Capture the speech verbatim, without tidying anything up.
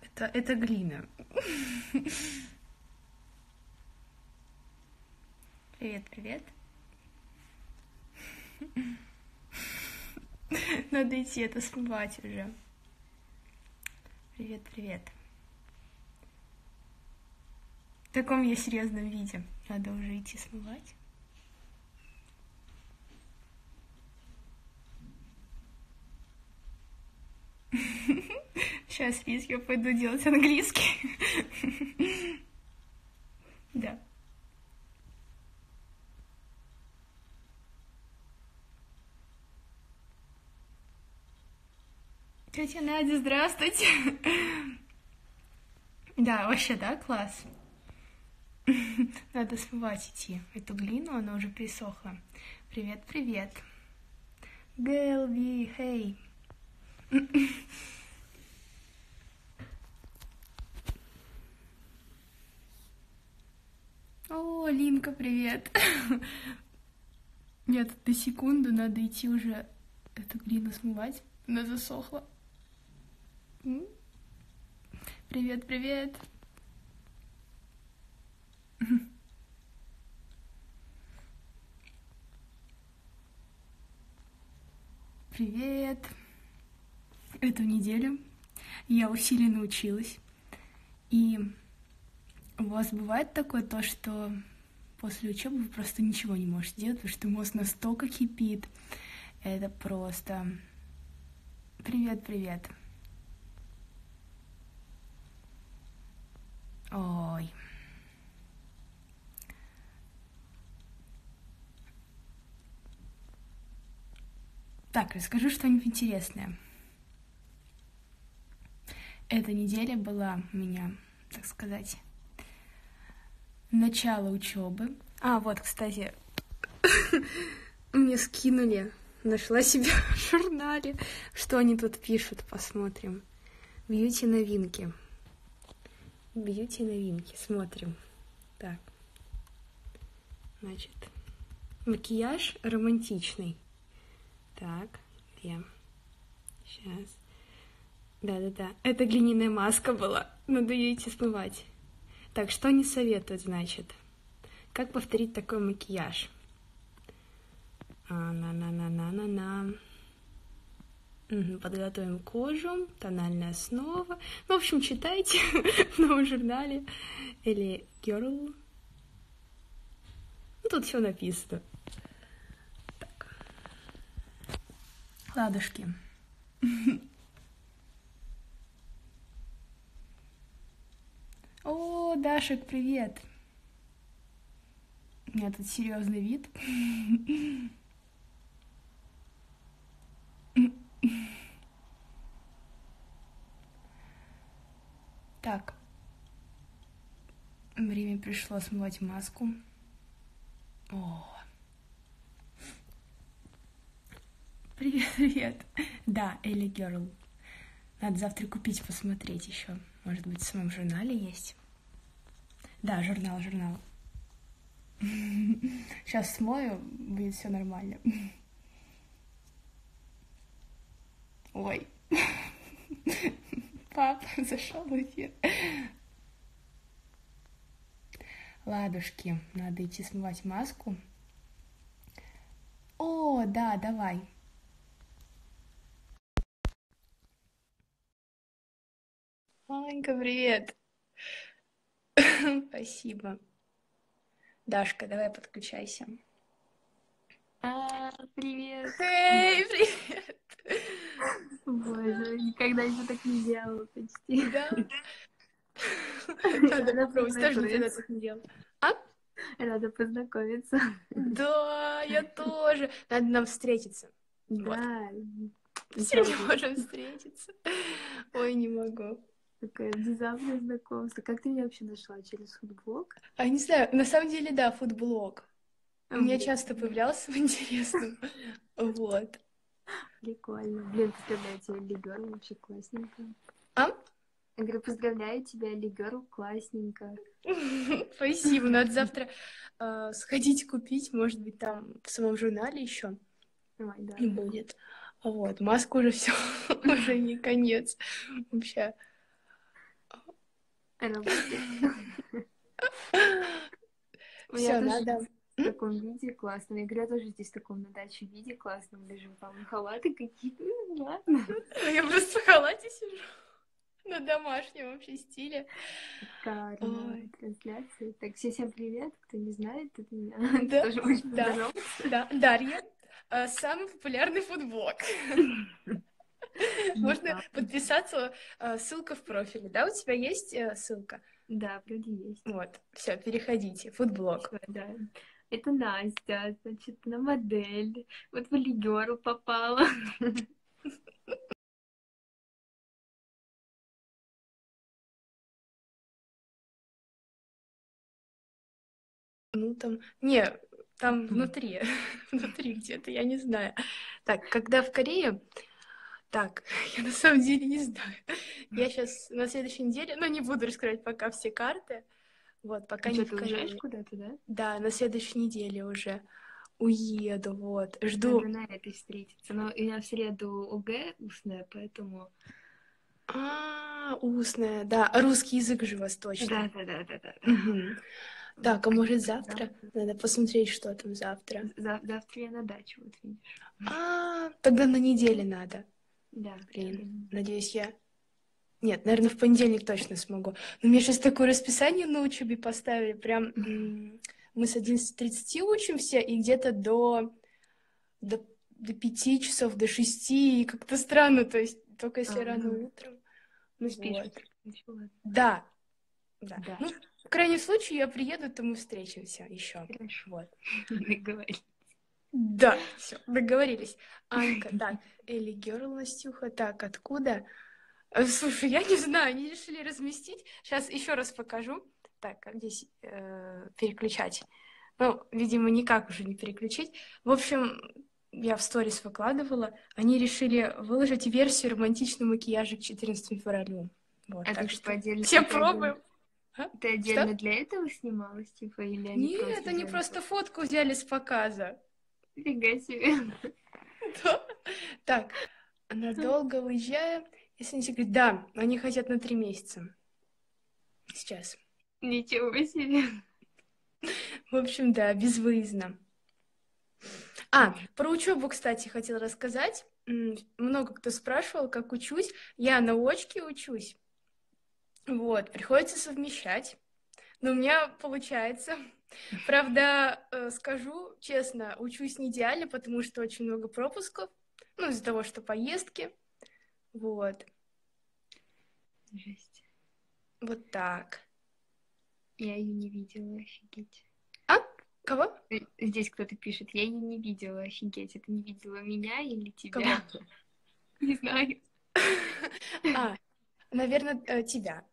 Это, это глина. Привет, привет. Надо идти это смывать уже. Привет, привет. В таком я серьезном виде. Надо уже идти смывать. Сейчас, Лиз, я пойду делать английский. Да. Тетя Надя, здравствуйте. Да, вообще, да, класс. Надо смывать идти эту глину, она уже присохла. Привет, привет. Гэлби, хей. О, Линка, привет. Нет, на секунду надо идти уже эту глину смывать. Она засохла. Привет, привет. Привет. Эту неделю я усиленно училась. И у вас бывает такое то, что после учебы вы просто ничего не можете делать, потому что мозг настолько кипит. Это просто... Привет, привет. Ой. Так, расскажу что-нибудь интересное. Эта неделя была у меня, так сказать, начало учебы. А, вот, кстати, мне скинули, нашла себя в журнале. Что они тут пишут, посмотрим. Бьюти-новинки. Бьюти-новинки, смотрим. Так. Значит, макияж романтичный. Так, где? Сейчас. Да-да-да. Это глиняная маска была. Надо ее идти смывать. Так, что не советуют, значит? Как повторить такой макияж? На-на-на-на-на-на. Угу, подготовим кожу. Тональная основа. Ну, в общем, читайте в новом журнале. Или Girl. Ну, тут все написано. Так. Ладушки. О, Дашек, привет. У меня тут серьезный вид. Так. Время пришло смывать маску. О. Привет, привет. Да, Элли Герл. Надо завтра купить, посмотреть еще. Может быть, в самом журнале есть. Да, журнал, журнал. Сейчас смою, будет все нормально. Ой. Папа зашел в эфир. Ладушки, надо идти смывать маску. О, да, давай. Анька, привет. Спасибо. Дашка, давай подключайся. А, привет. Эй, привет. Боже, никогда еще так не делала почти. Да? Надо попробовать, тоже никогда так не делала. А? Рада познакомиться. Да, я тоже. Надо нам встретиться. Да. Все не можем встретиться. Ой, не могу. Такое внезапное знакомство. Как ты меня вообще нашла? Через футблог? А не знаю, на самом деле, да, фудблог. У меня часто появлялся в интересном. Вот. Прикольно. Блин, поздравляю тебя, Лигерл, вообще классненько. А? Я говорю, поздравляю тебя, Лигерл, классненько. Спасибо. Надо завтра э, сходить купить, может быть, там в самом журнале еще Ой, да. будет. Вот, маска уже все, уже не конец. Вообще. Работает. У меня Все, тоже надо. в таком виде классном. Я говорю, я тоже здесь в таком на даче виде классном лежу. Там халаты какие-то. Ну, ладно. Я просто в халате сижу. На домашнем вообще стиле. Шикарная Ой. трансляция. Так, все всем привет. Кто не знает, это меня. Да, Тоже очень да, поздороваться. да. Дарья. э, Самый популярный фудблог. Можно Да, подписаться. э, Ссылка в профиле. Да, у тебя есть э, ссылка? да, вроде есть. Вот, все, переходите. Фудблог. Всё, да. Это Настя, значит, на модель. Вот в Лигеру попала. Ну, там... Не, там внутри. Внутри где-то, я не знаю. Так, когда в Корее... Так, я на самом деле не знаю. Я сейчас на следующей неделе... Ну, не буду раскрывать пока все карты. Вот, пока А не что, в ты уезжаешь Корее. куда-то, да? Да, на следующей неделе уже уеду, вот. Надо Жду. на этой встретиться. Но у меня в среду ОГЭ устная, поэтому... А, устная, да. Русский язык же восточный. Да-да-да-да-да. Мгм. Так, а может завтра? Завтра. Надо посмотреть, что там завтра. За- Завтра я на дачу, вот видишь. А, тогда на неделе надо. Да, Блин, правильно. надеюсь, я... Нет, наверное, в понедельник точно смогу. Но мне сейчас такое расписание на учебе поставили. Прям м, мы с одиннадцати тридцати учимся, и где-то до, до, до пяти часов, до шести. И как-то странно, то есть только если А, рано ну, утром. не Ну спишь вот. утром. Ничего, ладно. Да, да. Да, Ну, в крайнем случае, я приеду, то мы встретимся еще. хорошо. Вот. Договорились. Да, все, договорились. Анька, так, Элли Герл, Настюха, так, откуда? Э, Слушай, я не знаю, они решили разместить. Сейчас еще раз покажу. Так, как здесь э, переключать? Ну, видимо, никак уже не переключить. В общем, я в сторис выкладывала. Они решили выложить версию романтичного макияжа к четырнадцатому февралю. Вот, А ты так типа что отдельно, все а ты отдельно, пробуем. А? ты Что? отдельно для этого снималась, типа, или они Нет, просто они взяли просто фото? фотку взяли с показа. Фига себе. Да. Так, надолго уезжаю. Если не секрет, да, они хотят на три месяца. Сейчас. Ничего себе. В общем, да, безвыездно. А, про учебу, кстати, хотела рассказать. М, Много кто спрашивал, как учусь. Я на очке учусь. Вот, приходится совмещать. Но у меня получается. Правда, э, скажу честно, учусь не идеально, потому что очень много пропусков. Ну, из-за того, что поездки. Вот. Жесть. Вот так. Я ее не видела, офигеть. А? Кого? Э, Здесь кто-то пишет, я ее не видела, офигеть. Это не видела меня или тебя? Кого? Не знаю. А, наверное, тебя.